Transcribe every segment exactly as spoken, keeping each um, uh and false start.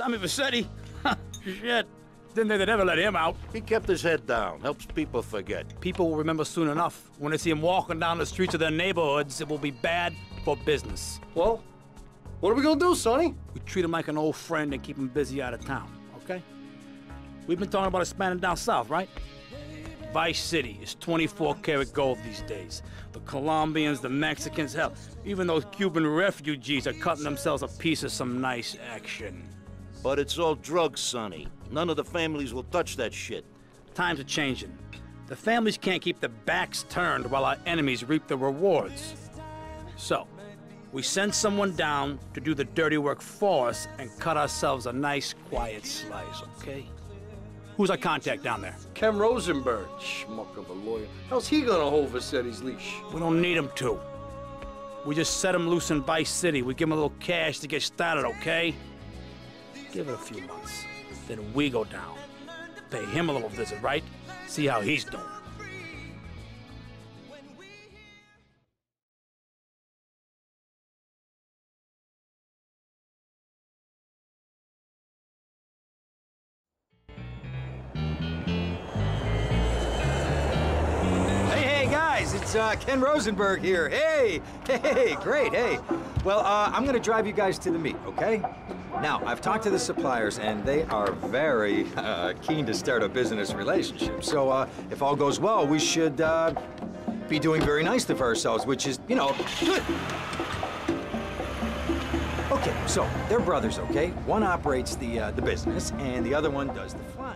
Tommy Vassetti? Shit. Didn't think they'd ever let him out. He kept his head down. Helps people forget. People will remember soon enough. When they see him walking down the streets of their neighborhoods, it will be bad for business. Well, what are we gonna do, Sonny? We treat him like an old friend and keep him busy out of town, okay? We've been talking about expanding down south, right? Vice City is twenty-four karat gold these days. The Colombians, the Mexicans, hell, even those Cuban refugees are cutting themselves a piece of some nice action. But it's all drugs, Sonny. None of the families will touch that shit. Times are changing. The families can't keep their backs turned while our enemies reap the rewards. So, we send someone down to do the dirty work for us and cut ourselves a nice, quiet slice, okay? Who's our contact down there? Ken Rosenberg, schmuck of a lawyer. How's he gonna hold Vassetti's leash? We don't need him to. We just set him loose in Vice City. We give him a little cash to get started, okay? Give it a few months. Then we go down. Pay him a little visit, right? See how he's doing. It's uh, Ken Rosenberg here. Hey, hey, great, hey. Well, uh, I'm gonna drive you guys to the meet, okay? Now, I've talked to the suppliers, and they are very uh, keen to start a business relationship. So, uh, if all goes well, we should uh, be doing very nicely for ourselves, which is, you know, good. Okay, so they're brothers, okay? One operates the uh, the business, and the other one does the flying.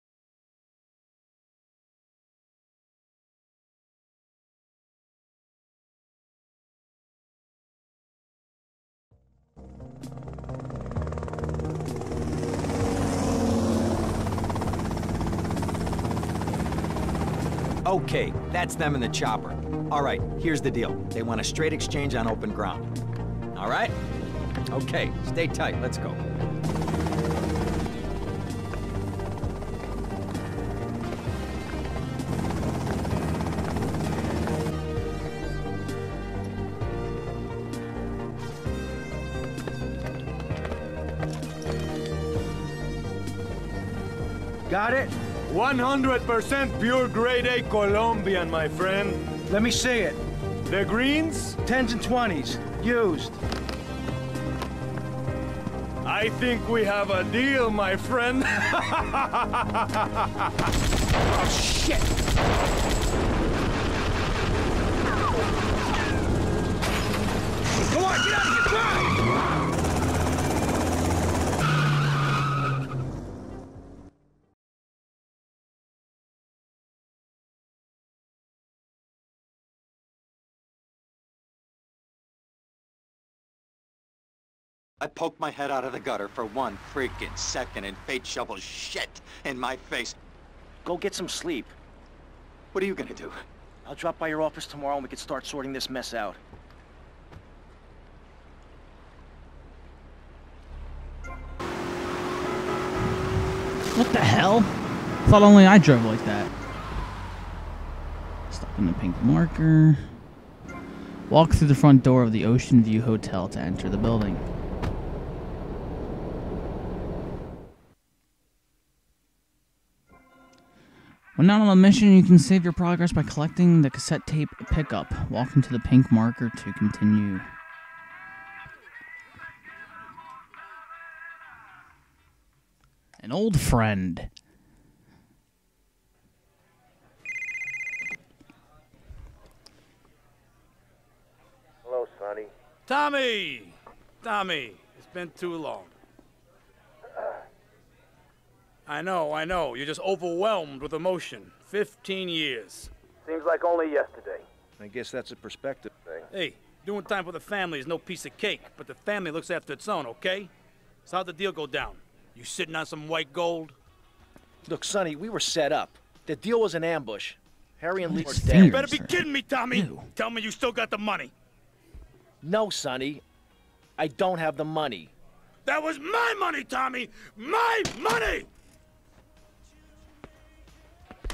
Okay, that's them in the chopper. All right, here's the deal. They want a straight exchange on open ground. All right? Okay, stay tight. Let's go. Got it? one hundred percent pure grade A Colombian, my friend. Let me see it. The greens? Tens and twenties. Used. I think we have a deal, my friend. Oh, shit! Come on, get out of here! Drive! I poked my head out of the gutter for one freaking second and fate shovels shit in my face. Go get some sleep. What are you gonna do? I'll drop by your office tomorrow and we can start sorting this mess out. What the hell? Thought only I drove like that. Stop in the pink marker. Walk through the front door of the Ocean View Hotel to enter the building. When not on a mission, you can save your progress by collecting the cassette tape pickup. Walk into the pink marker to continue. An old friend. Hello, Sonny. Tommy! Tommy, it's been too long. I know, I know. You're just overwhelmed with emotion. Fifteen years. Seems like only yesterday. I guess that's a perspective thing. Hey, doing time for the family is no piece of cake, but the family looks after its own, okay? So how'd the deal go down? You sitting on some white gold? Look, Sonny, we were set up. The deal was an ambush. Harry and Lee were Nice dead. fingers. You better be kidding me, Tommy! Ew. Tell me you still got the money. No, Sonny. I don't have the money. That was my money, Tommy! My money!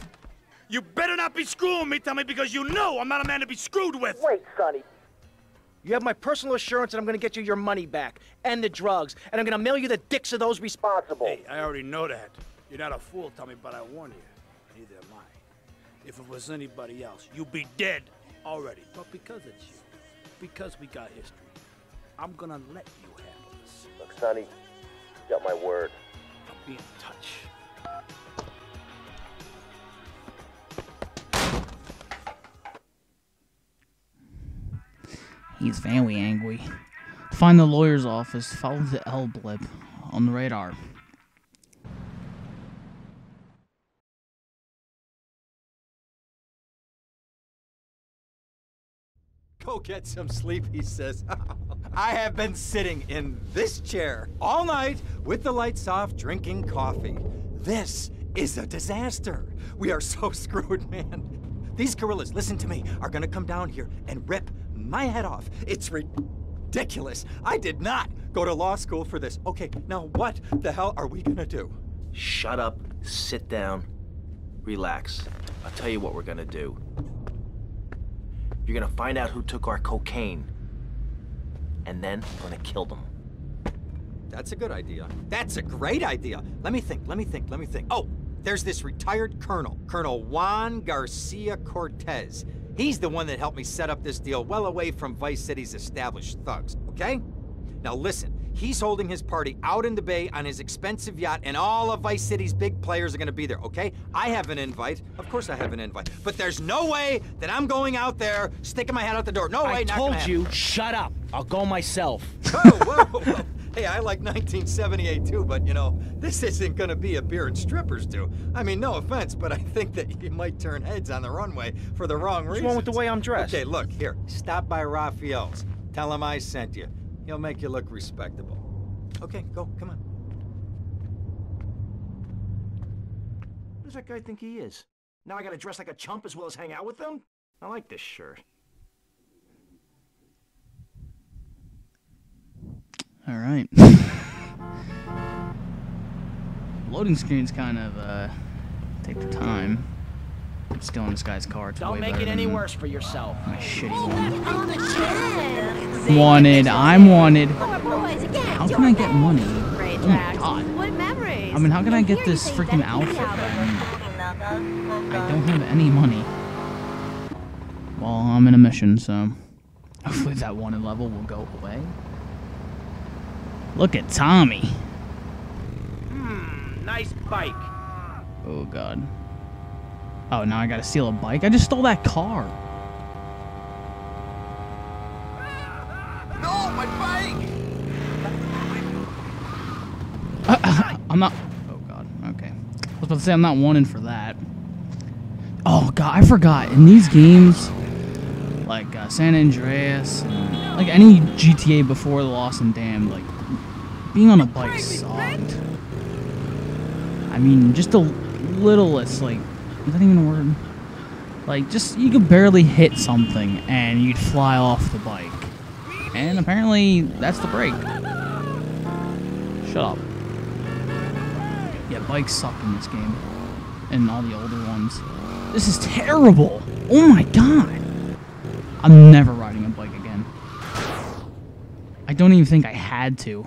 You better not be screwing me, Tommy, because you know I'm not a man to be screwed with! Wait, Sonny. You have my personal assurance that I'm gonna get you your money back, and the drugs, and I'm gonna mail you the dicks of those responsible. Hey, I already know that. You're not a fool, Tommy, but I warn you. Neither am I. If it was anybody else, you'd be dead already. But because it's you, because we got history, I'm gonna let you handle this. Look, Sonny, you got my word. I'll be in touch. He's very angry. Find the lawyer's office. Follow the L blip on the radar. Go get some sleep, he says. I have been sitting in this chair all night with the lights off, drinking coffee. This is a disaster. We are so screwed, man. These gorillas, listen to me, are gonna come down here and rip my head off. It's ridiculous. I did not go to law school for this. Okay, now what the hell are we gonna do? Shut up, sit down, relax. I'll tell you what we're gonna do. You're gonna find out who took our cocaine, and then we're gonna kill them. That's a good idea. That's a great idea. Let me think, let me think, let me think. Oh, there's this retired colonel, Colonel Juan Garcia Cortez. He's the one that helped me set up this deal well away from Vice City's established thugs, okay? Now listen, he's holding his party out in the bay on his expensive yacht, and all of Vice City's big players are gonna be there, okay? I have an invite. Of course I have an invite. But there's no way that I'm going out there sticking my head out the door. No way, I not told gonna you, happen. shut up. I'll go myself. Whoa, whoa, whoa. Hey, I like nineteen seventy-eight too, but you know, this isn't gonna be a beer and strippers do. I mean, no offense, but I think that you might turn heads on the runway for the wrong reasons. What's wrong with the way I'm dressed? Okay, look, here, stop by Raphael's. Tell him I sent you. He'll make you look respectable. Okay, go, come on. Who does that guy think he is? Now I gotta dress like a chump as well as hang out with them? I like this shirt. All right. Loading screens kind of uh, take their time. Stealing this guy's car. It's Don't way make better it any than worse for yourself. My shitty one. Wanted. I'm wanted. How can I get money? Oh my god. What memories? I mean, how can I get this freaking outfit when I don't have any money? Well, I'm in a mission, so hopefully that wanted level will go away. Look at Tommy. Hmm, nice bike. Oh god. Oh, now I gotta steal a bike? I just stole that car. No, my bike! Uh, I'm not... Oh god, okay. I was about to say I'm not wanted for that. Oh god, I forgot. In these games, like uh, San Andreas, and, like any G T A before the Lost and Damned, like, being on a bike sucked. I mean, just a littlest, like, is that even a word? Like, just, you could barely hit something and you'd fly off the bike. And apparently, that's the break. Shut up. Yeah, bikes suck in this game. And all the older ones. This is terrible! Oh my god! I'm never riding a bike again. I don't even think I had to.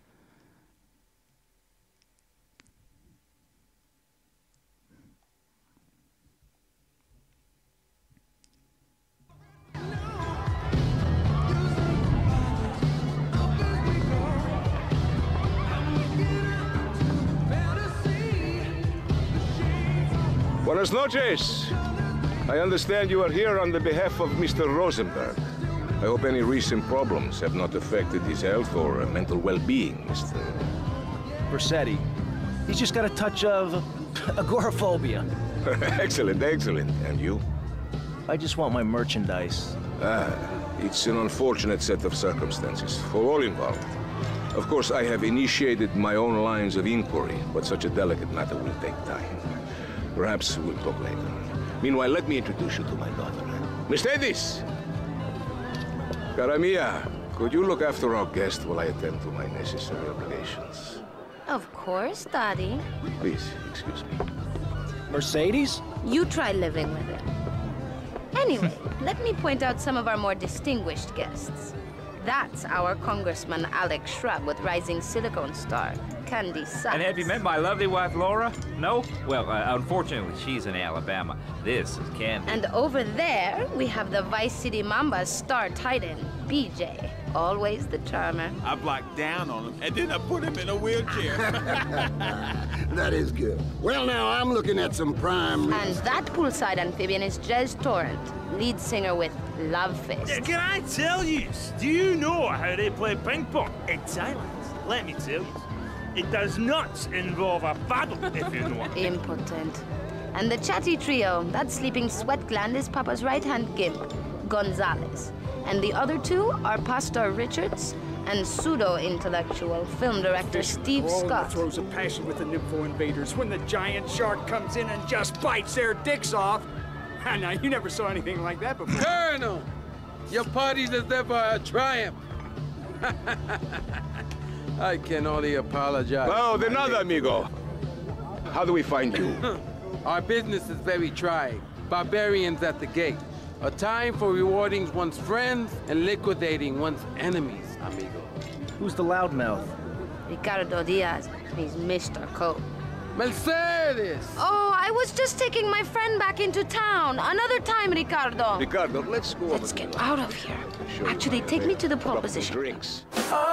Buenas noches. I understand you are here on the behalf of Mister Rosenberg. I hope any recent problems have not affected his health or mental well-being, Mister Versetti. He's just got a touch of agoraphobia. Excellent, excellent. And you? I just want my merchandise. Ah, it's an unfortunate set of circumstances for all involved. Of course, I have initiated my own lines of inquiry, but such a delicate matter will take time. Perhaps we'll talk later. Meanwhile, let me introduce you to my daughter. Miss Edis! Cara mia, could you look after our guest while I attend to my necessary obligations? Of course, Daddy. Please, excuse me. Mercedes? You try living with it. Anyway, let me point out some of our more distinguished guests. That's our Congressman Alex Shrub with Rising Silicone Star, Candy Sachs. And have you met my lovely wife, Laura? No? Well, uh, unfortunately, she's in Alabama. This is Candy. And over there, we have the Vice City Mamba's star titan, B J. Always the charmer. I blocked down on him, and then I put him in a wheelchair. That is good. Well, now, I'm looking at some prime... And that poolside amphibian is Jez Torrent, lead singer with Love Fist. Can I tell you? Do you know how they play ping pong in Thailand? Let me tell you. It does not involve a paddle, if you know what I mean. Impotent. And the chatty trio, that sleeping sweat gland is Papa's right-hand gimp, Gonzalez. And the other two are Pastor Richards and pseudo-intellectual film director Steve Scott. Throws a passion with the nympho invaders when the giant shark comes in and just bites their dicks off. Now, you never saw anything like that before. Colonel, your party is ever a triumph. I can only apologize. Oh, de nada, amigo. How do we find you? Our business is very trying. Barbarians at the gate. A time for rewarding one's friends and liquidating one's enemies, amigo. Who's the loudmouth? Ricardo Diaz. He's Mister Coke. Mercedes! Oh, I was just taking my friend back into town. Another time, Ricardo. Ricardo, let's go. Let's get out of here. Actually, take me to the pole position. Drinks. Oh!